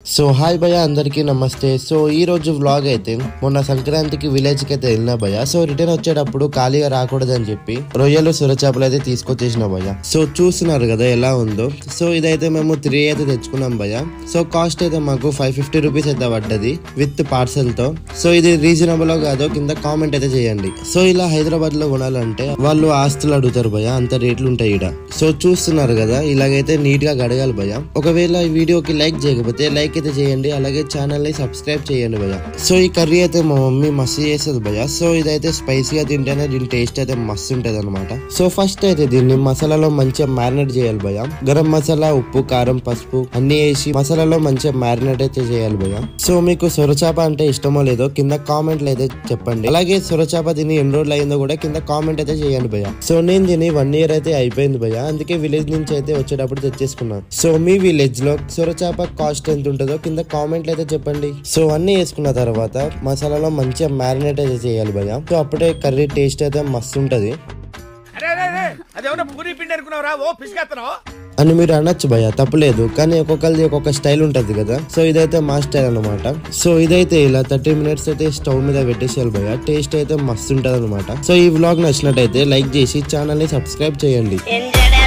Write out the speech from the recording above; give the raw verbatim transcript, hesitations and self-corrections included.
So hi భయ అందరికీ నమస్తే। సో ఈ రోజు వ్లాగ్ అయితే మొన్న సంక్రాంతికి విలేజ్ కి అయితే వెళ్ళినా భయ। సో రిటర్న్ వచ్చేటప్పుడు ఖాళీగా రాకూడదని చెప్పి రొయ్యలు సొరచాపలు అయితే తీసుకొచ్చేసిన భయ। సో చూస్తున్నారు కదా ఎలా ఉందో। సో ఇదైతే మేము త్రీ అయితే తెచ్చుకున్నాం భయ। సో కాస్ట్ అయితే మాకు ఫైవ్ ఫిఫ్టీ రూపీస్ అయితే పడ్డది విత్ పార్సల్ తో। సో ఇది రీజనబుల్ కాదో కింద కామెంట్ అయితే చేయండి। సో ఇలా హైదరాబాద్ లో కొనాలంటే వాళ్ళు ఆస్తులు అడుగుతారు భయ, అంత రేట్లు ఉంటాయి ఇక్కడ। సో చూస్తున్నారు కదా ఇలాగైతే నీట్ గా కడగాలి భయ। ఒకవేళ ఈ వీడియోకి లైక్ చేయకపోతే లైక్ అయితే చేయండి, అలాగే ఛానల్ ని సబ్స్క్రైబ్ చేయండి భయ। సో ఈ కర్రీ అయితే మా మమ్మీ మస్తు చేస్తుంది భయ। సో ఇదైతే స్పైసీగా తింటేనే దీని టేస్ట్ అయితే మస్తు ఉంటది అనమాట। సో ఫస్ట్ అయితే దీన్ని మసాలాలో మంచిగా మ్యారినేట్ చేయాలి భయ। గరం మసాలా, ఉప్పు, కారం, పసుపు అన్ని వేసి మసాలాలో మంచిగా మ్యారినేట్ అయితే చేయాలి భయ। సో మీకు సొరచాప అంటే ఇష్టమో లేదో కింద కామెంట్లు అయితే చెప్పండి, అలాగే సొరచాప తిని ఎన్ని రోజులు అయిందో కూడా కింద కామెంట్ అయితే చేయండి భయ। సో నేను తిని వన్ ఇయర్ అయితే అయిపోయింది భయ, అందుకే విలేజ్ నుంచి అయితే వచ్చేటప్పుడు తెచ్చేసుకున్నాను। సో మీ విలేజ్ లో సొరచాప కాస్ట్ ఎంత ఉంటుందో కింద కామెంట్లు అయితే చెప్పండి। సో అన్ని వేసుకున్న తర్వాత మసాలాలో మంచిగా మ్యారినేట్ అయితే చేయాలి భయ। సో అప్పుడే కర్రీ టేస్ట్ అయితే మస్తు ఉంటది అని మీరు అనొచ్చు భయ, తప్పలేదు, కానీ ఒక్కొక్కరిది ఒక్కొక్క స్టైల్ ఉంటది కదా। సో ఇదైతే మా స్టైల్ అనమాట। సో ఇదైతే ఇలా థర్టీ మినిట్స్ అయితే స్టవ్ మీద పెట్టేసేయాలి భయ, టేస్ట్ అయితే మస్తు ఉంటది అనమాట। సో ఈ వ్లాగ్ నచ్చినట్టయితే లైక్ చేసి ఛానల్ ని సబ్స్క్రైబ్ చేయండి।